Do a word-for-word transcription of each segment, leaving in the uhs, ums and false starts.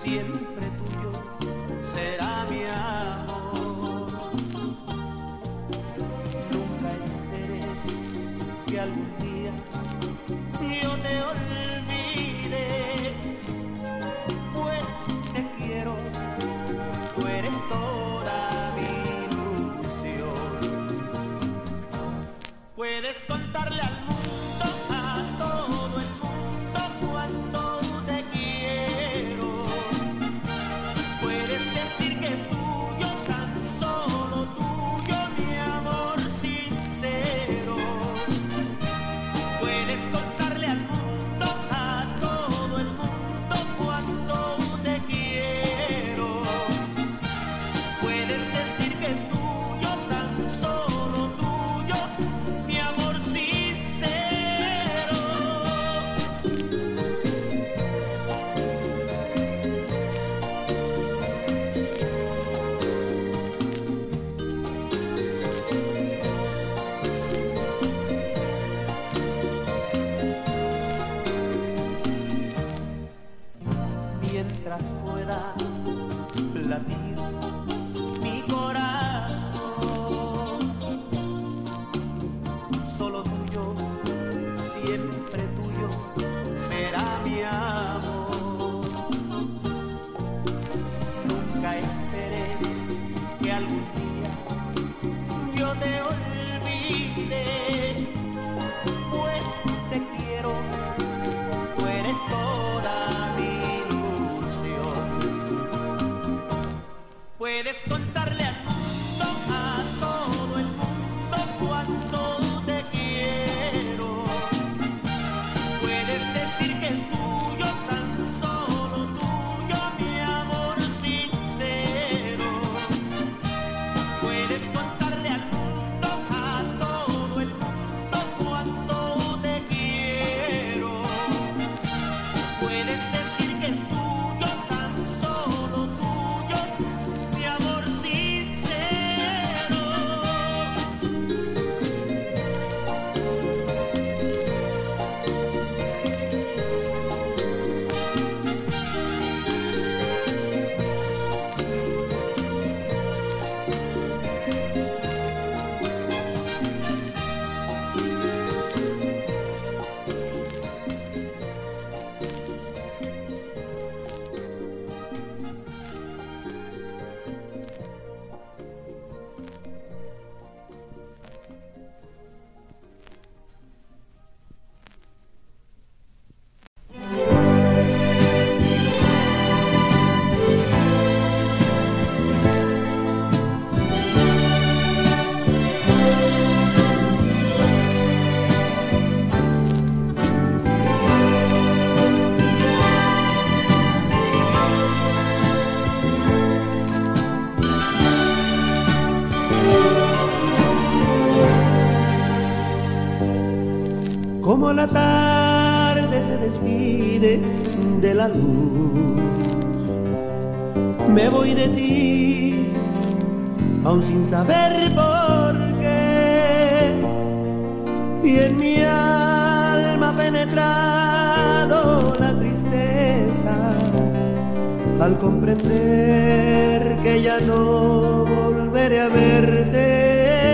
siempre tuyo será mi amor. Nunca esperes que algún día yo te olvide, pues te quiero, tú eres toda mi ilusión. Puedes contarle al mundo, a todo el mundo, cuánto te quiero. Puedes decir que es tuyo, tan solo tuyo, mi amor sincero. Puedes contarle al mundo, a todo el mundo, cuánto te quiero. Puedes decir que es tuyo, tan solo tuyo, mi amor sincero. Mientras pueda latir mi corazón, solo tuyo, siempre tuyo será mi amor. Nunca esperes que algún día yo te olvide, pues te quiero, tú eres toda mi ilusión. Puedes contarle al mundo, a todo el mundo, cuánto te quiero. Puedes decir que es tuyo, tan solo tuyo, mi amor sincero. Puedes contarle al mundo, a todo el mundo, cuánto te quiero. Puedes decir que es tuyo, tan solo tuyo, mi amor sincero. Como la tarde se despide de la luz, me voy de ti, aún sin saber por qué. Y en mi alma ha penetrado la tristeza al comprender que ya no volveré a verte.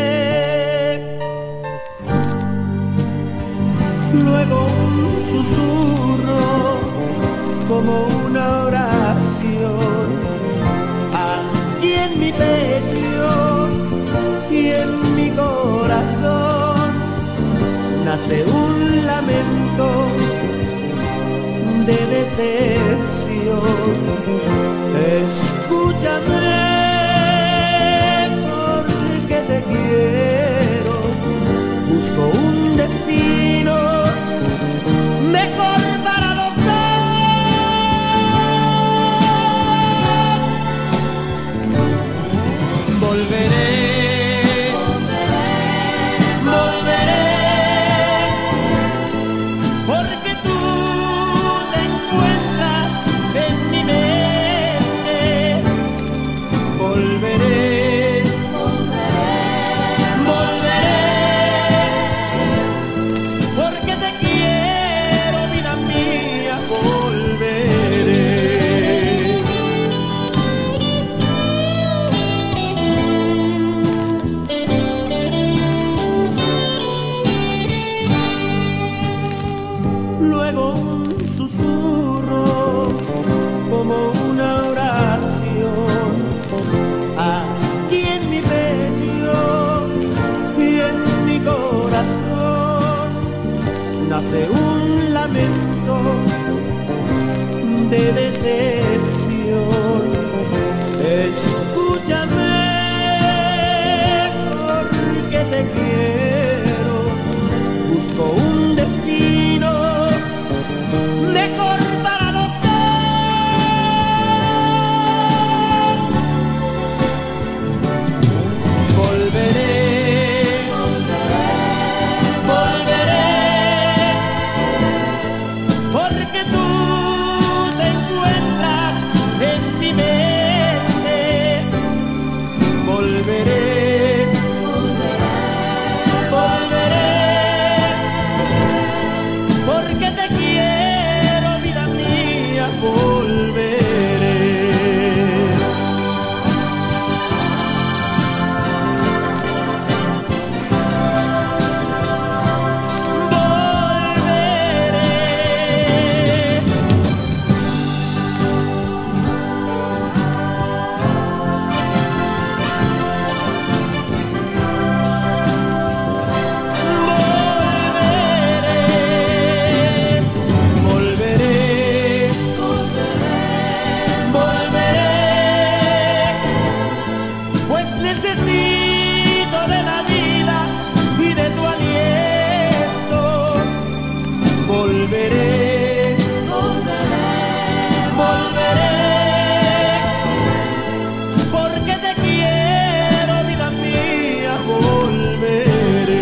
Luego un susurro como una oración aquí en mi pecho y en mi corazón nace un lamento de decepción. Escúchame porque te quiero, busco un destino mejor para los dos. Volveré, volveré, porque tú te encuentras en mi mente decepción. Escúchame, porque te quiero. Busco un destino mejor para los dos. Volveré, volveré, porque tú te encuentras en mi mente. Volveré, volveré, porque te quiero, vida mía, volveré. Necesito de la vida y de tu aliento. Volveré, volveré, volveré, porque te quiero, vida mía, volveré.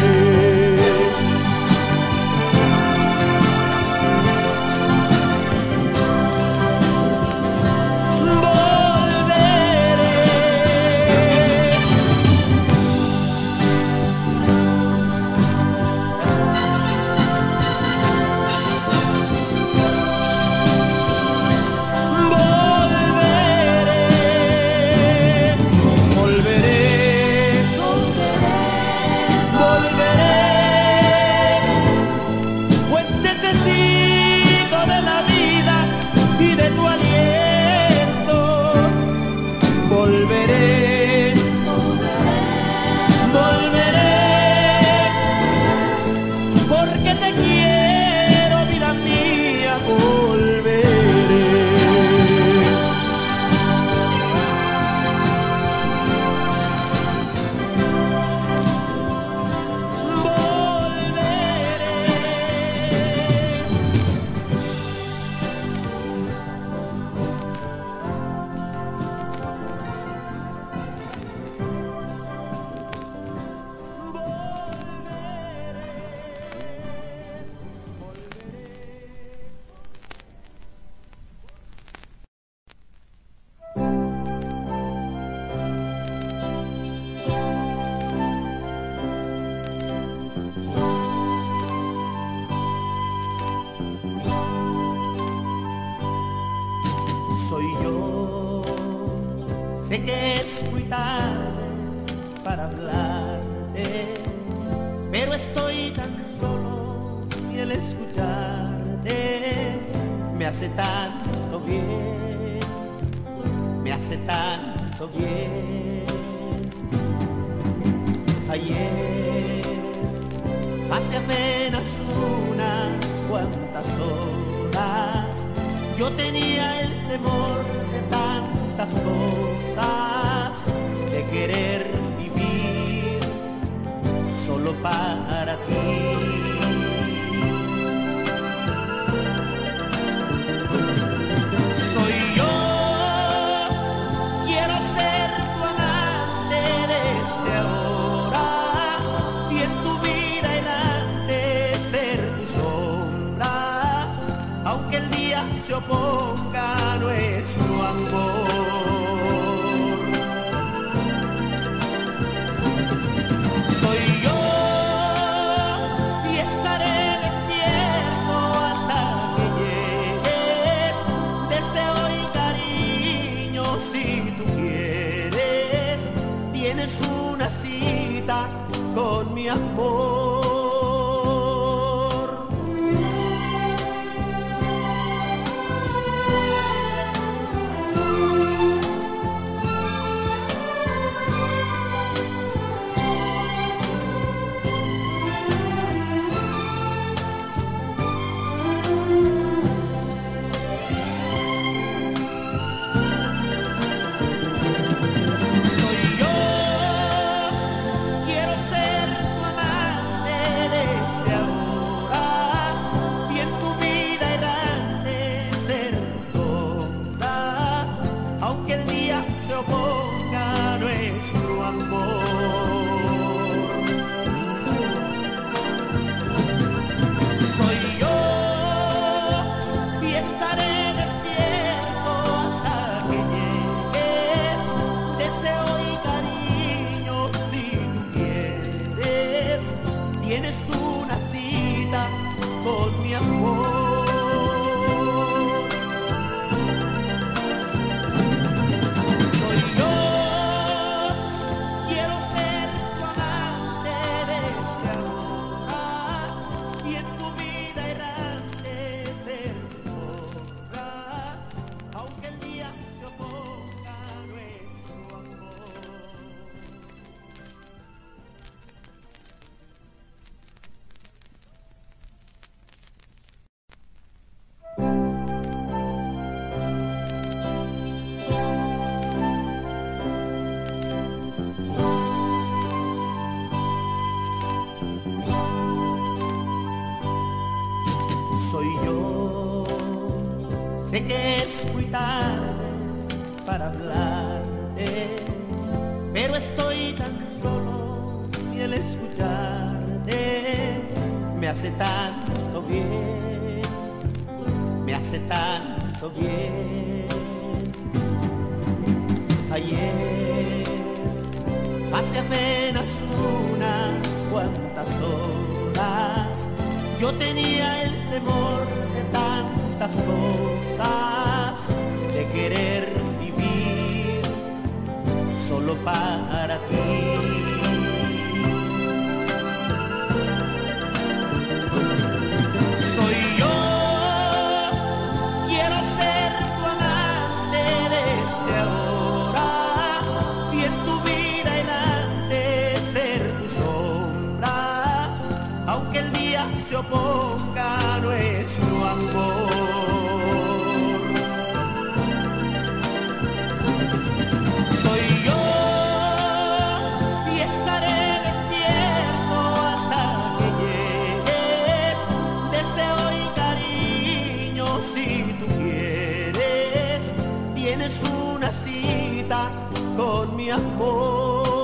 Volveré, volveré, porque te quiero, vida mía, volveré. Soy yo, sé que es muy tarde para hablarte, pero estoy tan solo y el escucharte me hace tanto bien, me hace tanto bien. Ayer hace apenas unas cuantas horas yo tenía el temor de tantas cosas, de querer vivir solo para ti. Soy yo, quiero ser tu amante desde ahora y en tu vida errante ser tu sombra, aunque el día se oponga a nuestro amor. Soy yo y estaré despierto hasta que llegues. Deseo y cariño, si tú quieres, tienes una cita con mi amor. Sé que es muy tarde para hablarte, pero estoy tan solo y el escucharte me hace tanto bien, me hace tanto bien. Ayer hace apenas unas cuantas horas yo tenía el temor de tantas cosas, de querer vivir solo para ti. Soy yo, quiero ser tu amante desde ahora y en tu vida errante ser tu sombra, aunque el día se oponga a nuestro amor. Soy yo y estaré despierto hasta que llegues. Desde hoy, cariño, si tú quieres, tienes una cita con mi amor.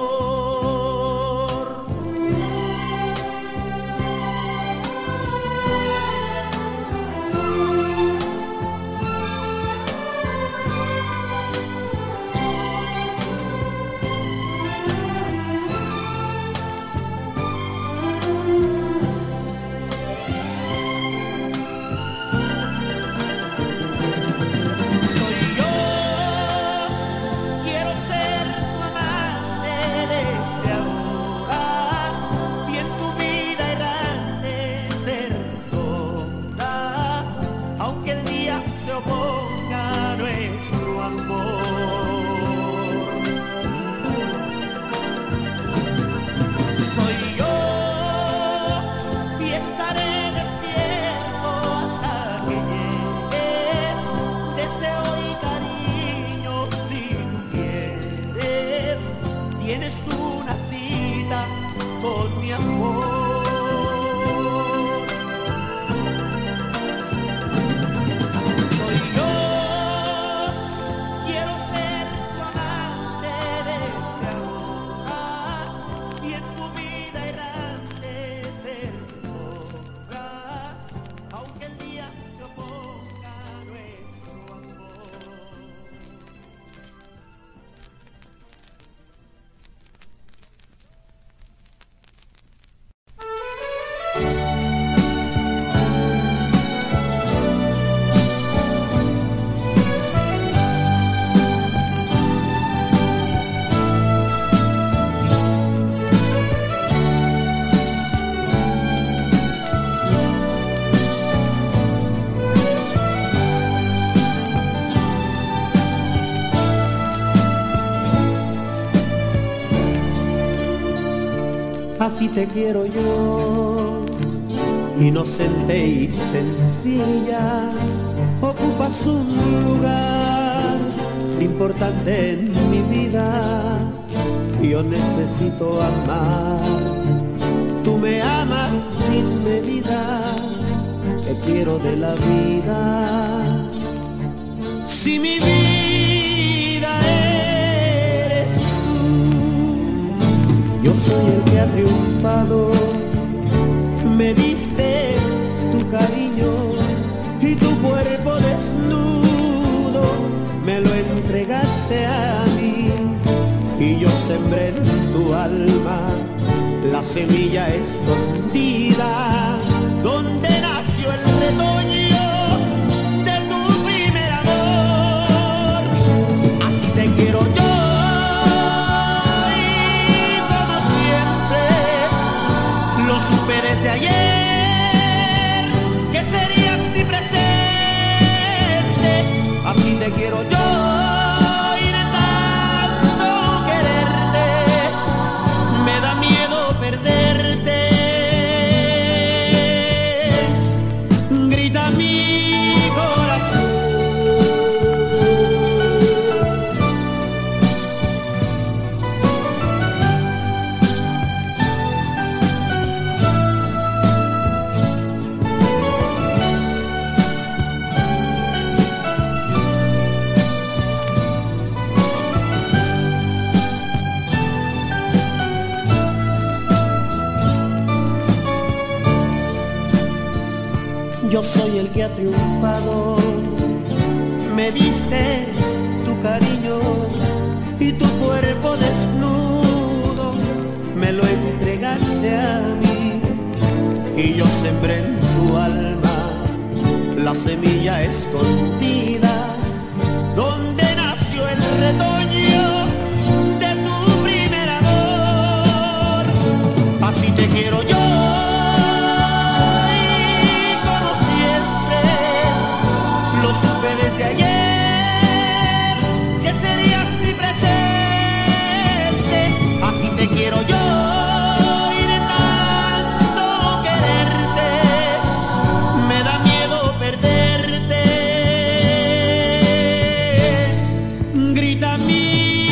Tienes una cita con mi amor. Soy yo, quiero ser tu amante desde ahora y en tu vida errante ser tu sombra, aunque el día se oponga a nuestro amor. Así te quiero yo, inocente y sencilla, ocupas un lugar importante en mi vida. Yo necesito amar, tú me amas sin medida, te quiero de la vida. Si mi vida eres tú, yo soy el que ha triunfado, me diste tu cariño y tu cuerpo desnudo me lo entregaste a mí, y yo sembré en tu alma la semilla escondida donde nació el retoño de tu primer amor. Así te quiero yo. Desde ayer, que serías mi presente, así te quiero yo, y de tanto quererte, me da miedo perderte. Grita mi corazón. ha triunfado. Me diste tu cariño y tu cuerpo desnudo me lo entregaste a mí, y yo sembré en tu alma la semilla escondida donde nació el retoño de tu primer amor. Así te quiero yo. Desde ayer, que serías mi presente, así te quiero yo, y de tanto quererte, me da miedo perderte. Grita mi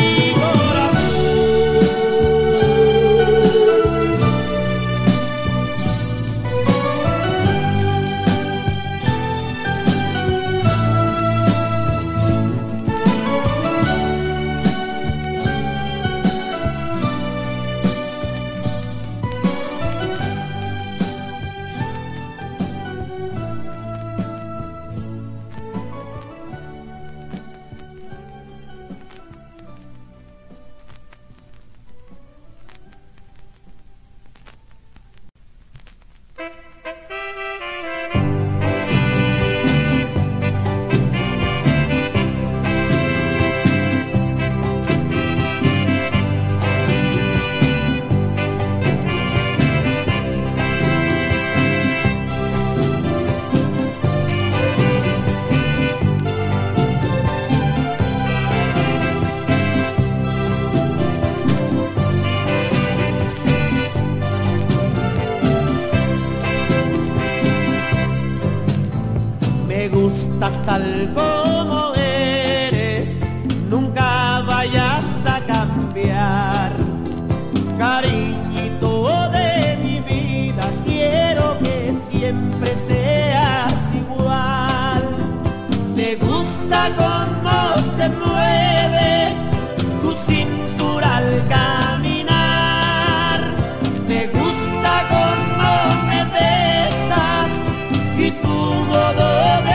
tal como eres, nunca vayas a cambiar. Cariñito de mi vida, quiero que siempre seas igual. Me gusta cómo se mueve tu cintura al caminar. Me gusta cómo me besas y tu modo de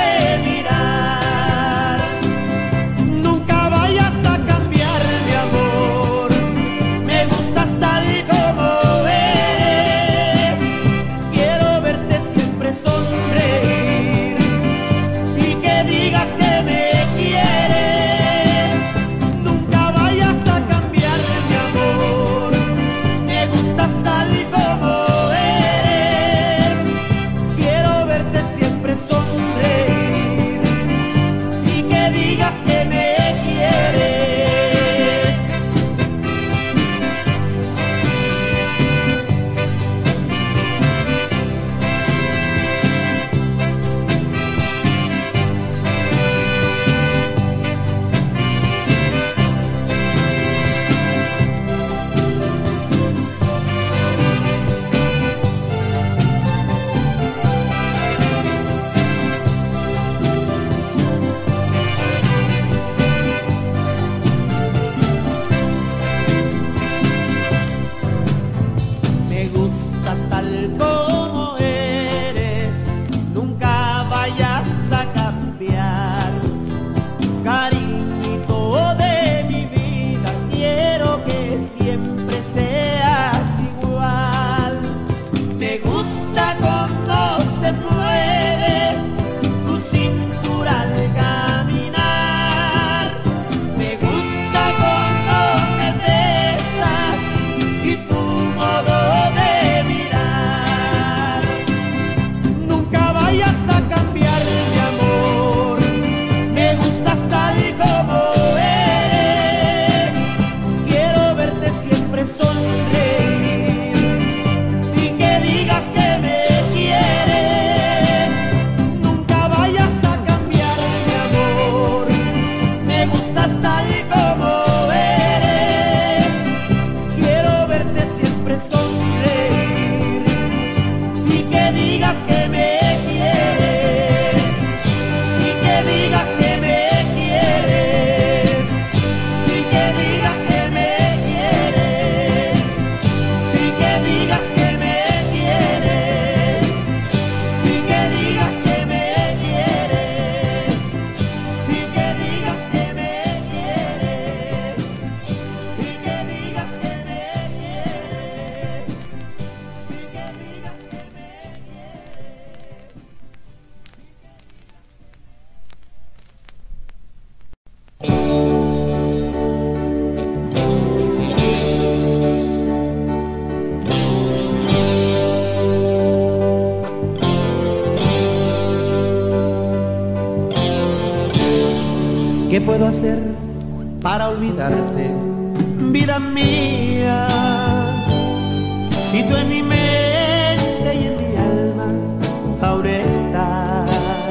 ¿Qué puedo hacer para olvidarte, vida mía? Si tú en mi mente y en mi alma aún estás.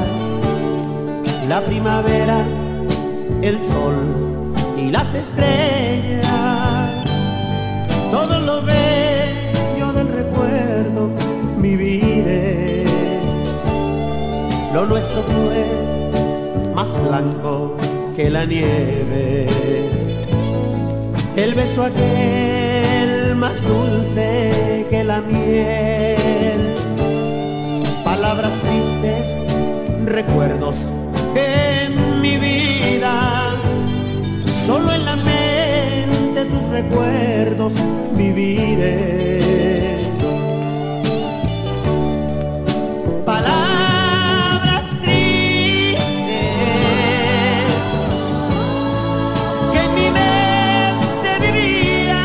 La primavera, el sol y las estrellas, todo lo bello del recuerdo viviré. Lo nuestro fue más blanco que la nieve, el beso aquel más dulce que la miel, palabras tristes, recuerdos que en mi vida, solo en la mente tus recuerdos viviré. Palabras tristes que en mi mente vivían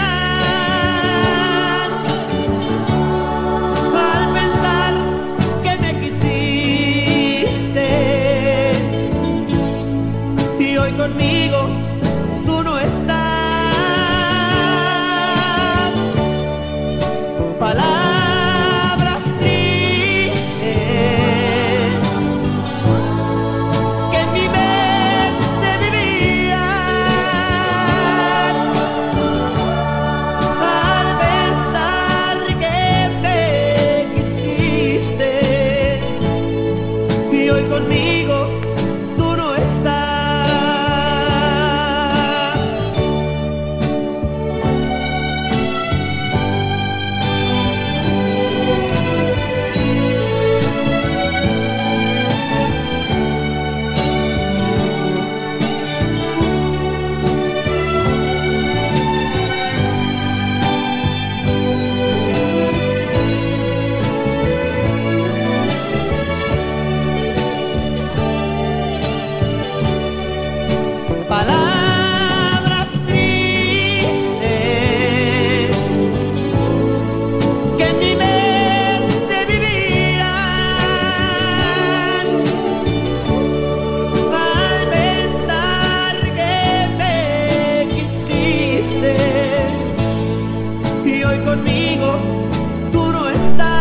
al pensar que me quisiste, y hoy conmigo tú no estás. Palabras tristes que en mi mente vivían al pensar que me quisiste, y hoy conmigo tú no estás. Palabras tristes que en mi mente vivían al pensar que me quisiste, y hoy conmigo tú no estás.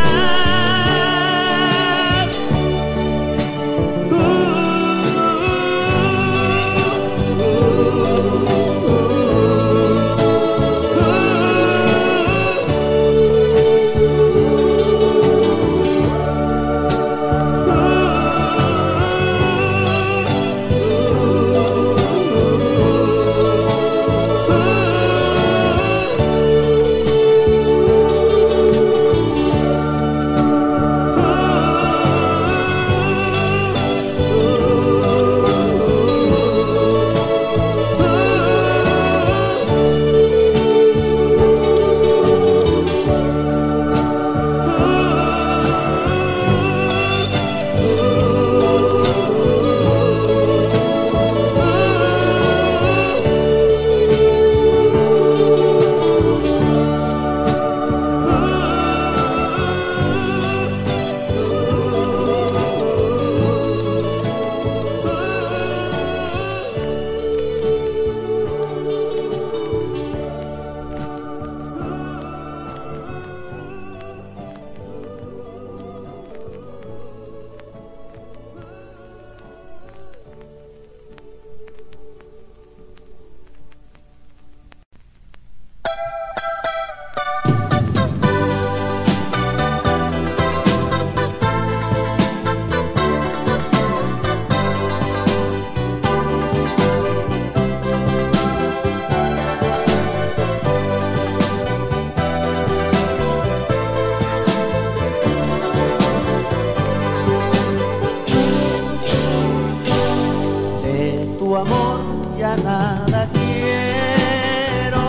Nada quiero,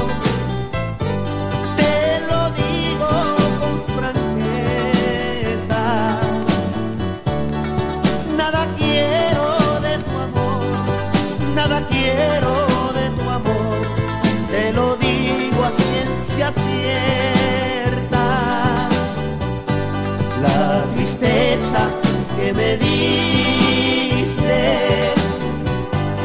te lo digo con franqueza. Nada quiero de tu amor, nada quiero de tu amor, te lo digo a ciencia cierta. La tristeza que me diste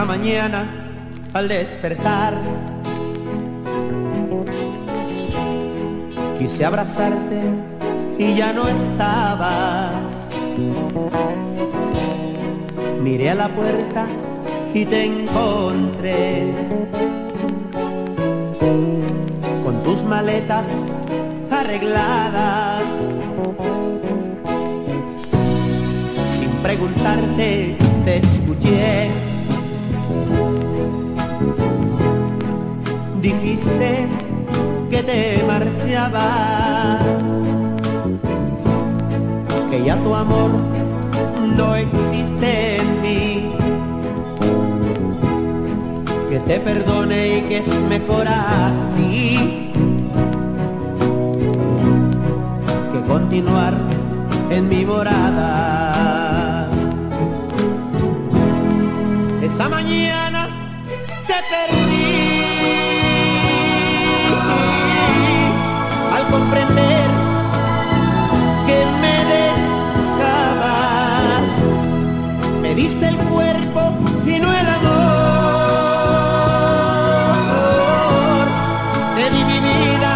mañana al despertar quise abrazarte y ya no estabas. Miré a la puerta y te encontré con tus maletas arregladas. Sin preguntarte te escuché. Dijiste que te marchabas, que ya tu amor no existe en mí, que te perdone y que es mejor así que continuar en mi morada. Esa mañana te perdí al comprender que me dejabas. Me diste el cuerpo y no el amor. Te di mi vida,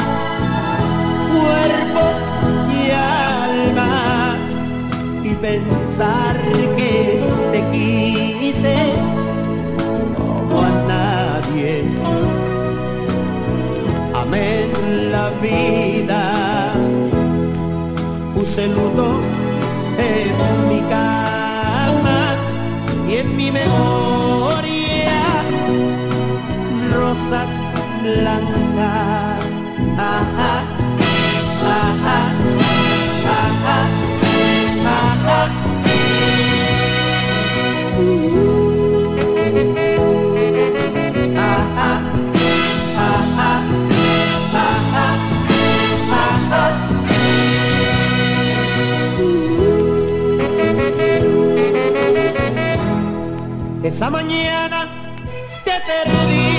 cuerpo y alma, y pensar que te quise como a nadie. Amé la vida, puse luto en mi cama y en mi memoria rosas blancas. Ah, ah, ah, ah, ah, ah, ah, ah. Esa mañana te perdí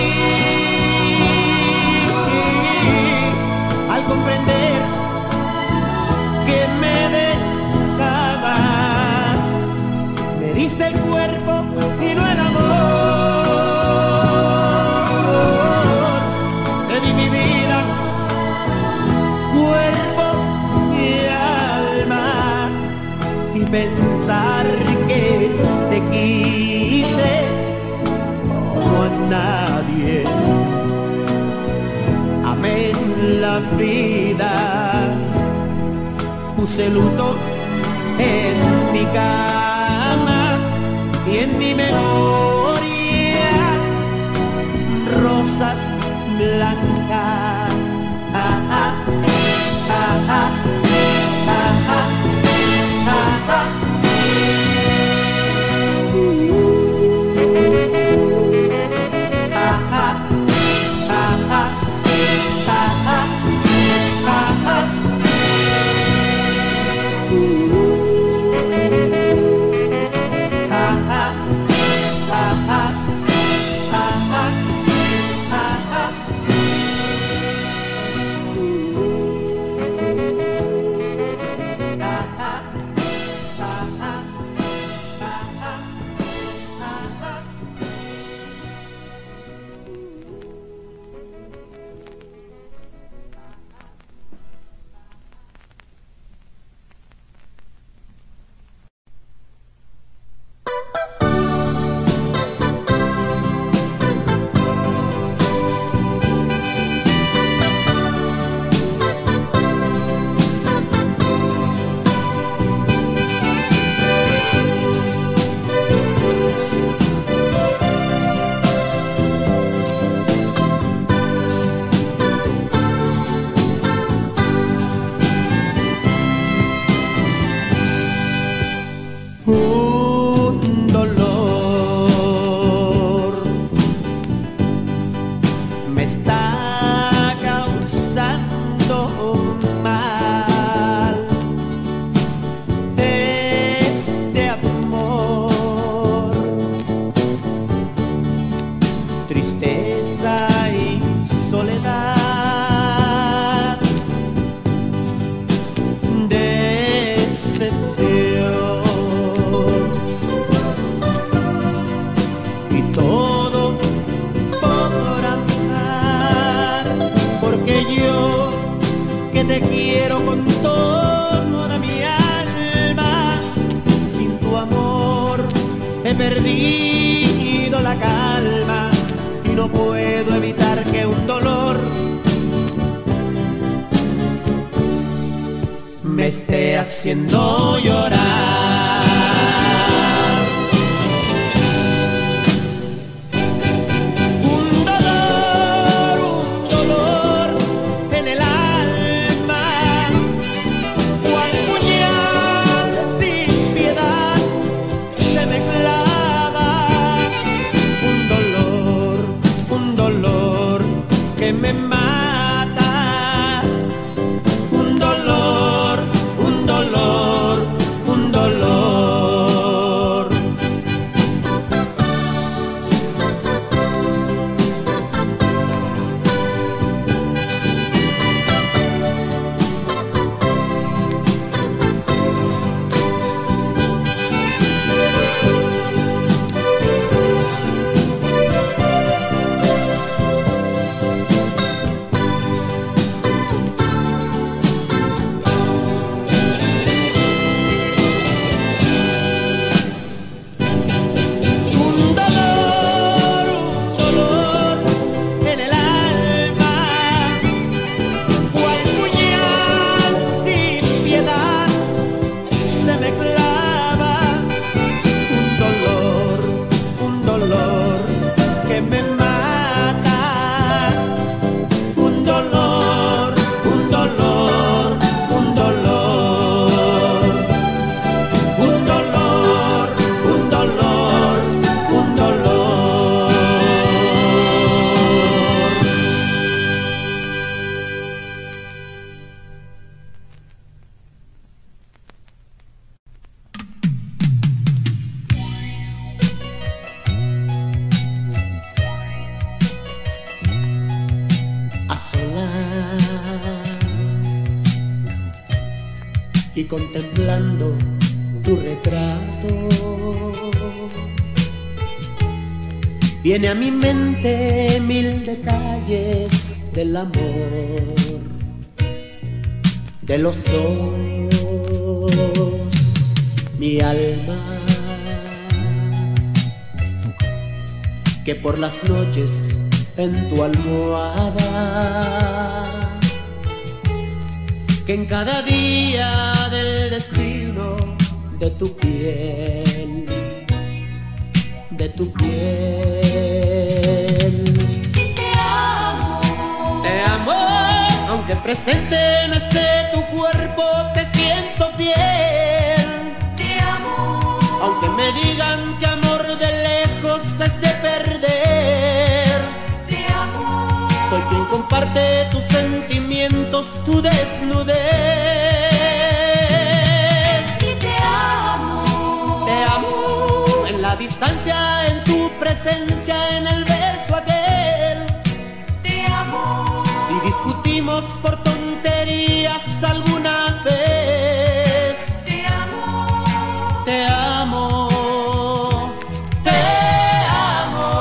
al comprender que me dejabas. Me diste el cuerpo y no el amor. Te di mi vida, cuerpo y alma, y pensar que te quise como a nadie. Amé la vida, puse luto en mi cama y en mi memoria rosas blancas. Ah, ah, ah, ah, ah, ah, ah, ah. con toda mi alma. Sin tu amor he perdido la calma y no puedo evitar que un dolor me esté haciendo llorar. Un dolor, un dolor en el alma, cual puñal sin piedad se me clava. Un dolor, un dolor que me mata. Un dolor, un dolor, un dolor. Y contemplando tu retrato, viene a mi mente mil detalles del amor, de los ojos, mi alma, que por las noches en tu almohada, que en cada día del destino de tu piel, de tu piel. Te amo, te amo, aunque presente no esté tu cuerpo, te siento fiel. te amo, Aunque me digan que amor de lejos es de perder, te amo, soy quien comparte tus sentimientos, tu desnudez. sí te amo, Te amo en la distancia, en tu presencia, en el verso aquel. te amo, Si discutimos por tonterías alguna vez, te amo, te amo, te amo.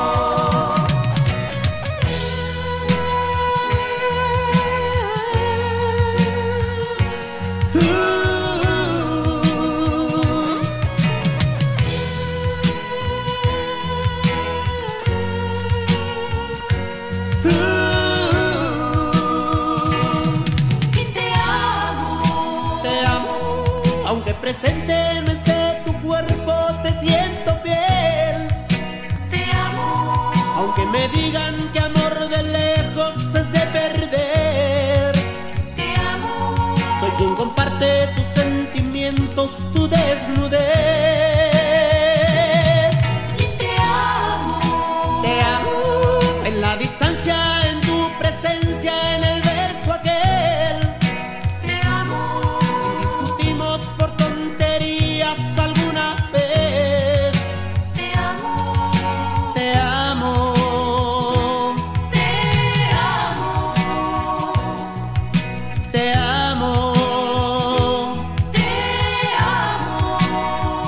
te amo, Te amo, aunque presente no esté tu cuerpo, te siento fiel. te amo, Aunque me digan que amor de lejos es de perder, te amo, soy quien comparte tus sentimientos, tu desnudez. y te amo, Te amo en la distancia, en tu presencia, en el verso aquel. te amo, Si discutimos por tonterías alguna vez, te amo, te amo, te amo, te amo, te amo.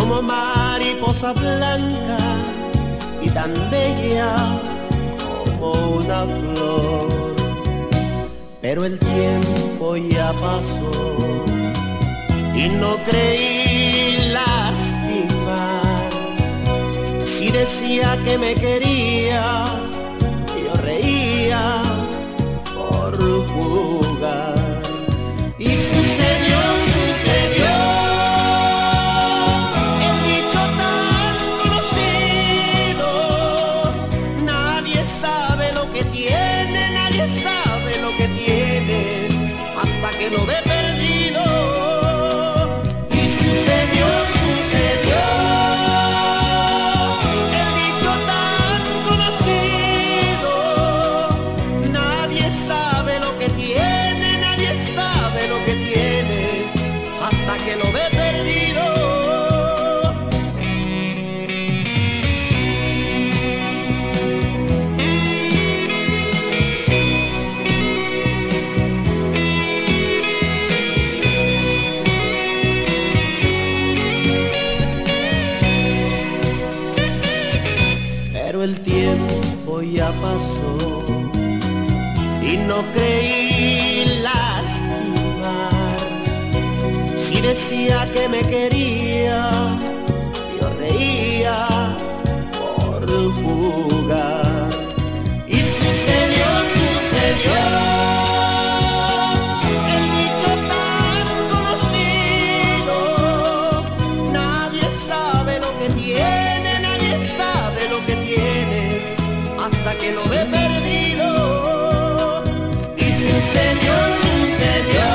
como mariposa blanca y tan bella como una flor. Pero el tiempo ya pasó y no creí lastimar. Si decía que me quería, yo reía por jugar. Y sucedió, sucedió el dicho tan conocido: nadie sabe lo que tiene, nadie sabe lo que tiene hasta que lo ve perdido. Y sucedió, sucedió el dicho tan conocido: nadie sabe lo que tiene, nadie sabe lo que tiene hasta que lo ve perdido. Pero el tiempo ya pasó y no creí lastimar. Si decía que me quería, yo reía por jugar. Y sucedió, sucedió el dicho tan conocido: nadie sabe lo que tiene, nadie sabe lo que tiene hasta que lo ve perdido. Y sucedió, sucedió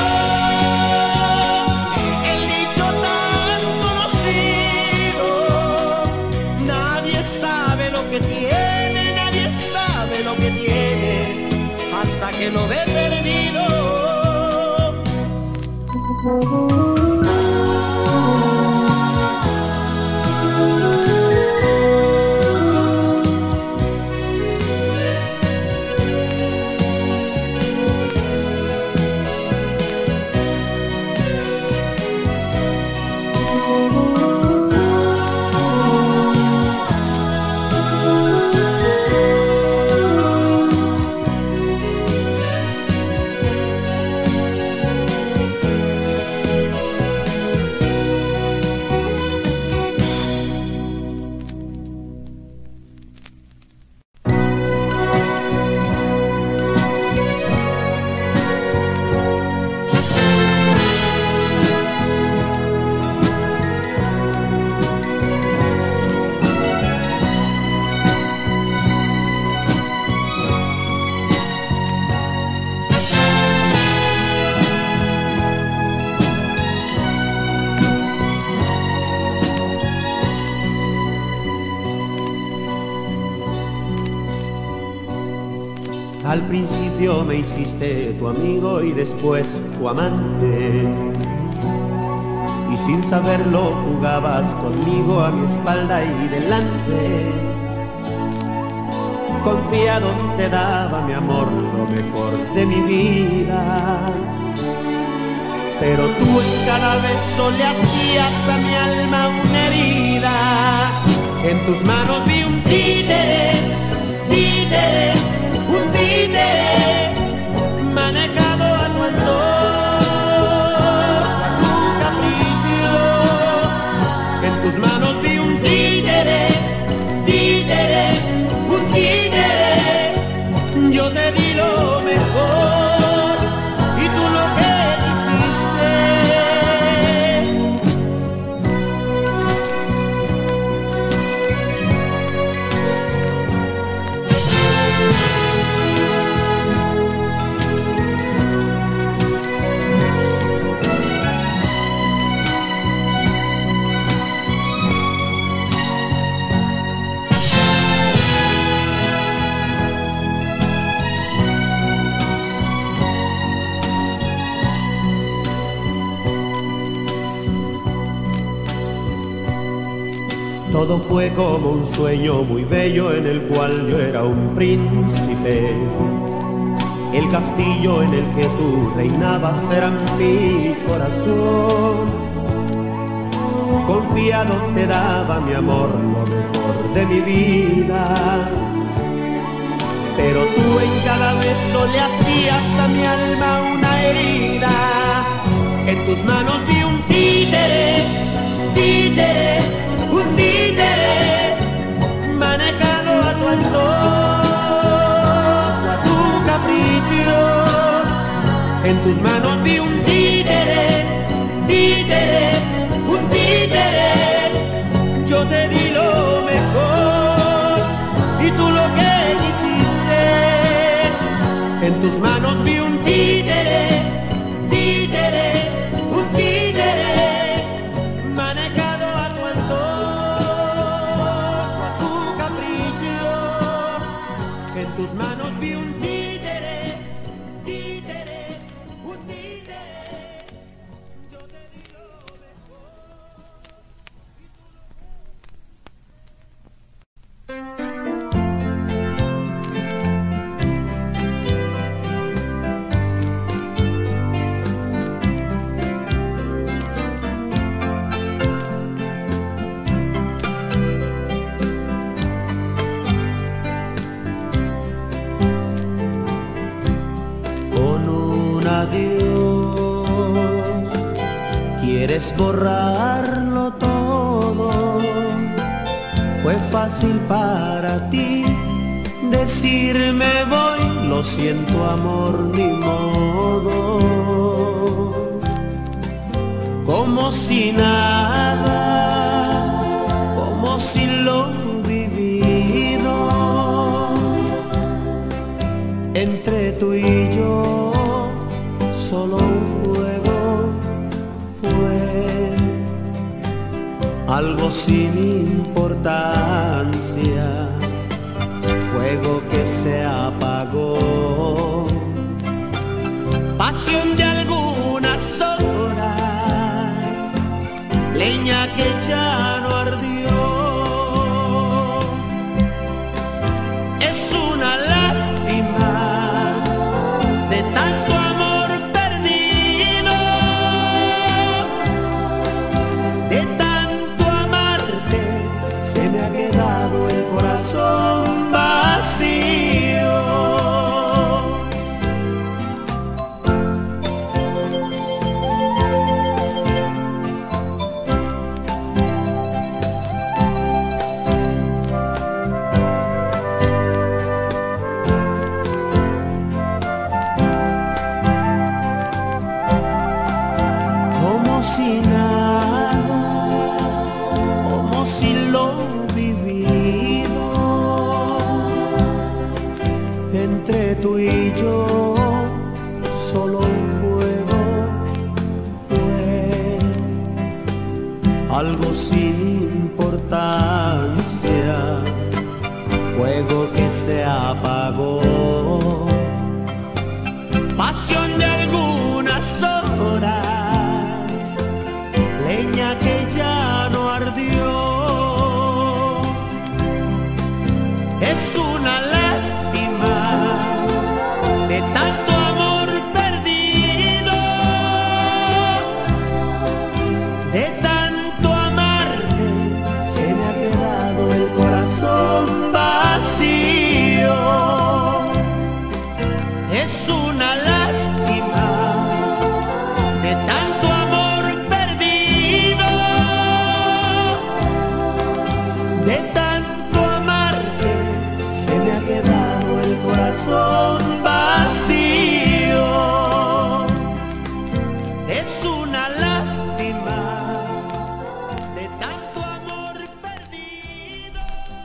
el dicho tan conocido: nadie sabe lo que tiene, nadie sabe lo que tiene hasta que lo ve perdido. Al principio me hiciste tu amigo y después tu amante, y sin saberlo jugabas conmigo a mi espalda y delante. Confiado te daba mi amor, lo mejor de mi vida, pero tú en cada beso le hacías a mi alma una herida. En tus manos vi un títere, títere, un títere manejado a tu antojo, a tu capricho. En tus manos vi un títere, títere, un títere. Yo te di lo mejor y tú lo que todo fue como un sueño muy bello en el cual yo era un príncipe. El castillo en el que tú reinabas era mi corazón. Con confiado te daba mi amor, lo mejor de mi vida. Pero tú en cada beso le hacías a mi alma una herida. En tus manos vi un títere, títere, un títere, manejado a tu antojo, a tu capricho. En tus manos vi un títere, títere, un títere. Yo te di lo mejor y tú lo que quisiste. En tus manos vi un títere, títere, un títere, manejado a tu antojo, a tu capricho. En tus manos vi un títere, títere, un títere. Yo te di lo mejor. Dios, quieres borrarlo todo. Fue fácil para ti decirme voy, lo siento amor, ni modo. Como si nada, como si lo vivido entre tú y yo solo un juego fue, algo sin importancia, fuego que se apagó, pasión de algunas horas, leña que ya no ardió. Es una lástima de tanto vacío. Como si nada, como si lo vivido entre tú y yo solo un juego fue, algo sin importancia, fuego que se apagó, pasión de algunas horas, leña que ya no ardió. Es una lástima de tanto amor perdido, de tanto amarte, se me ha quedado el corazón vacío. Es una lástima de tanto amor perdido, de tanto amarte, se me ha quedado el corazón vacío. Es una lástima de tanto amor perdido.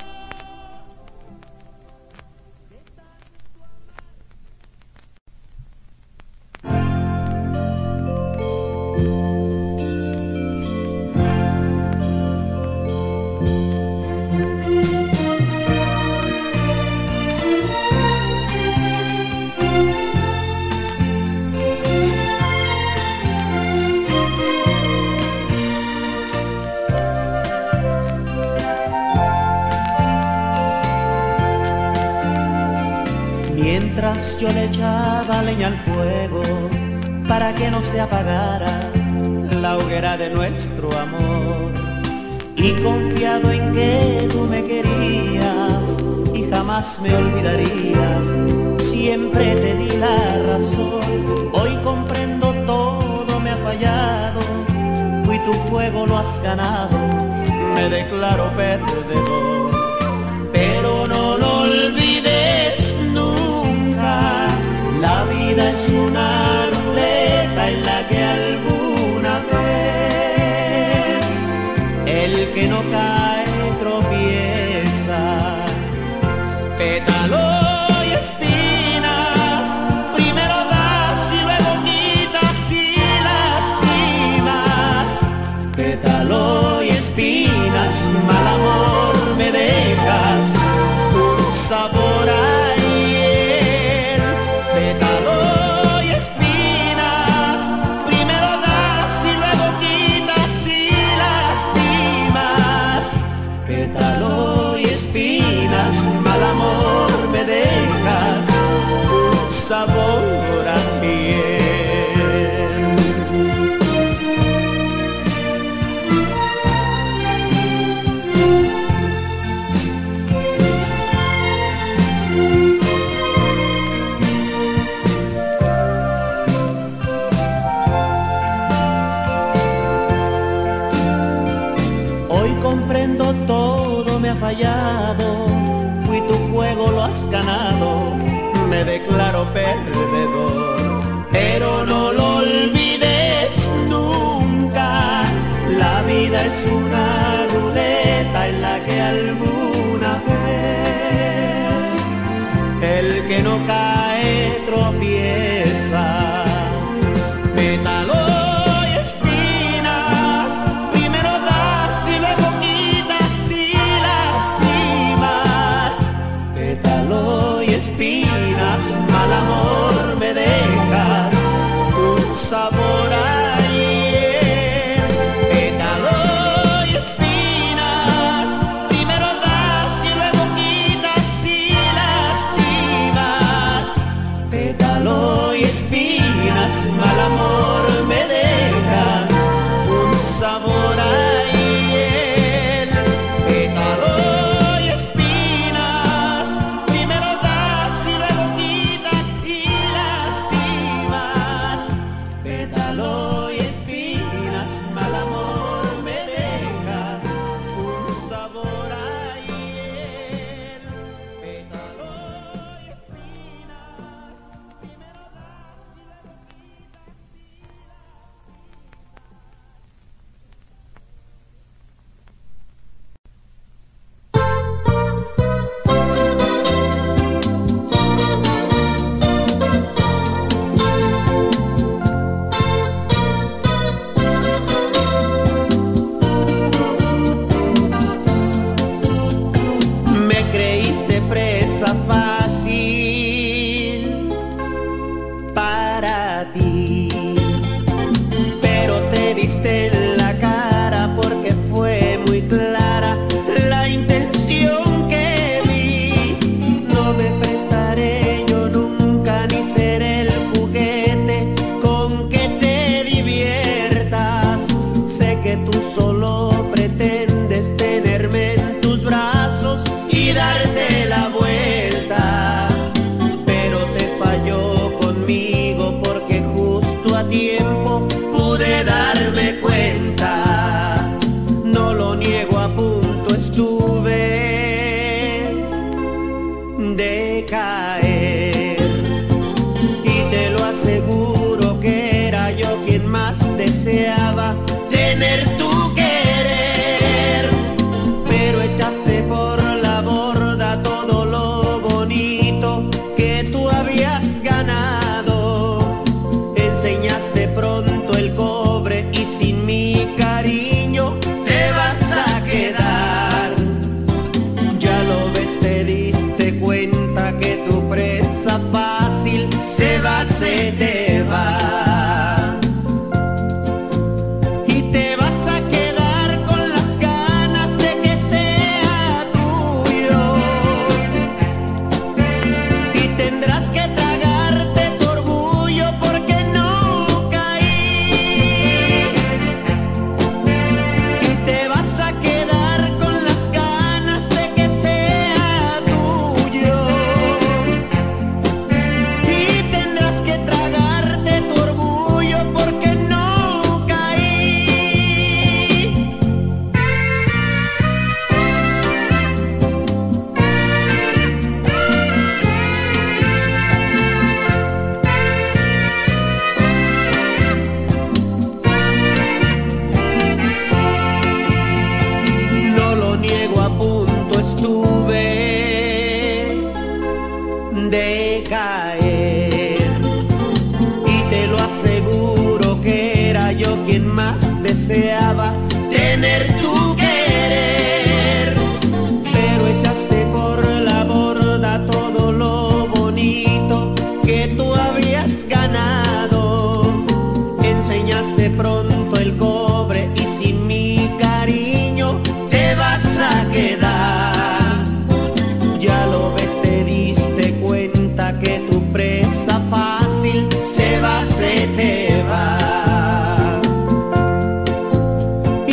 Mientras yo le echaba leña al fuego para que no se apagara la hoguera de nuestro amor, y confiado en que tú me querías y jamás me olvidarías. Siempre te di la razón, hoy comprendo todo me ha fallado. Fui tu juego, lo has ganado, me declaro perdedor. Pero no lo olvides nunca, la vida es una ruleta en la que alguna vez el que no cae tropieza. Pétalo y espinas, primero das y luego quitas y lastimas. Pétalo y espinas, mal amor me dejas, un sabor a hiel. Pétalo y espinas, primero das y luego quitas y lastimas. Pétalo y espinas, mal amor me dejas, un sabor a miel. Hoy comprendo todo me ha fallado, fui tu juego, lo has ganado, me declaro perdedor. Pero no lo olvides nunca, la vida es una ruleta en la que alguna vez el que no cae tropieza. Pétalo y espinas, primero das y luego quitas y lastimas. Pétalo y espinas, mal amor me dejas, un sabor a hiel. Pétalo y espinas,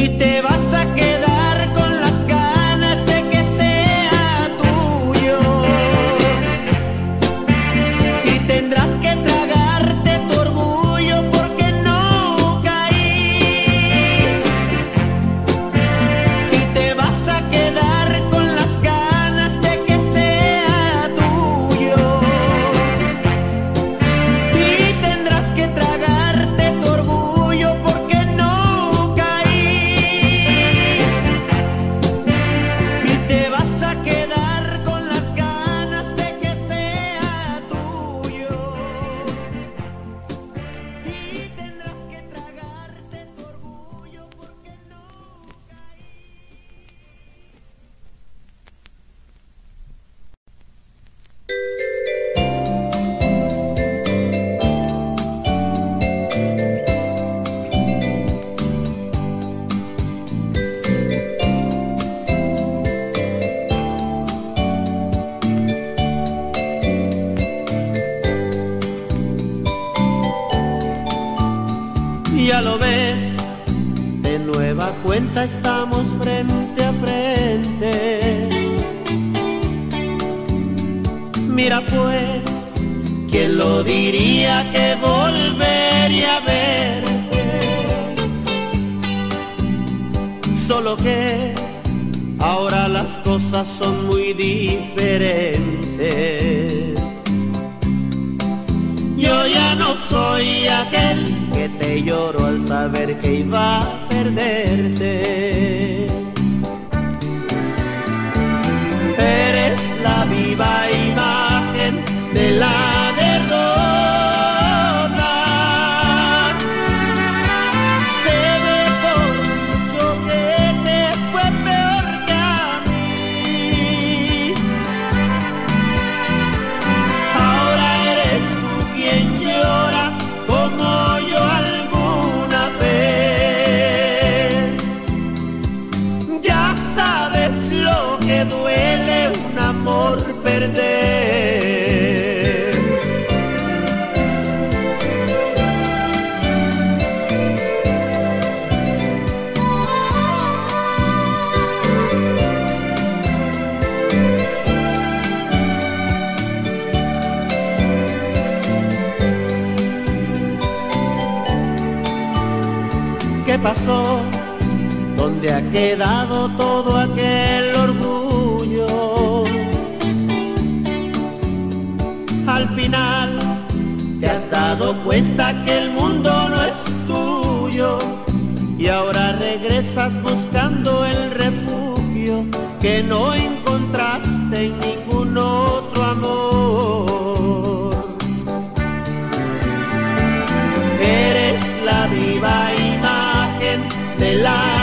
y te vas a quedar con las ganas de que sea tuyo. Y tendrás que tragarte tu orgullo porque no caí. Y te vas a quedar con las ganas de que sea tuyo. Y tendrás que tragarte tu orgullo porque no caí. Y te vas a quedar con las ganas de que sea tuyo. Y tendrás que tragarte tu orgullo porque no caí. Ya lo ves, de nueva cuenta estamos frente a frente. Mira pues, ¿quién lo diría que volvería a verte? Solo que ahora las cosas son muy diferentes. Yo ya no soy aquel que te lloró al saber que iba a perderte. Eres la viva imagen de la derrota. Sé de por mucho que te fue peor que a mí. Ahora eres tú quien llora como yo alguna vez. Ya sabes lo que duele un amor perder. ¿Qué pasó? ¿Dónde ha quedado todo aquel orgullo? Al final te has dado cuenta que el mundo no es tuyo y ahora regresas buscando el refugio que no encontraste en ningún otro amor. Eres la viva imagen de la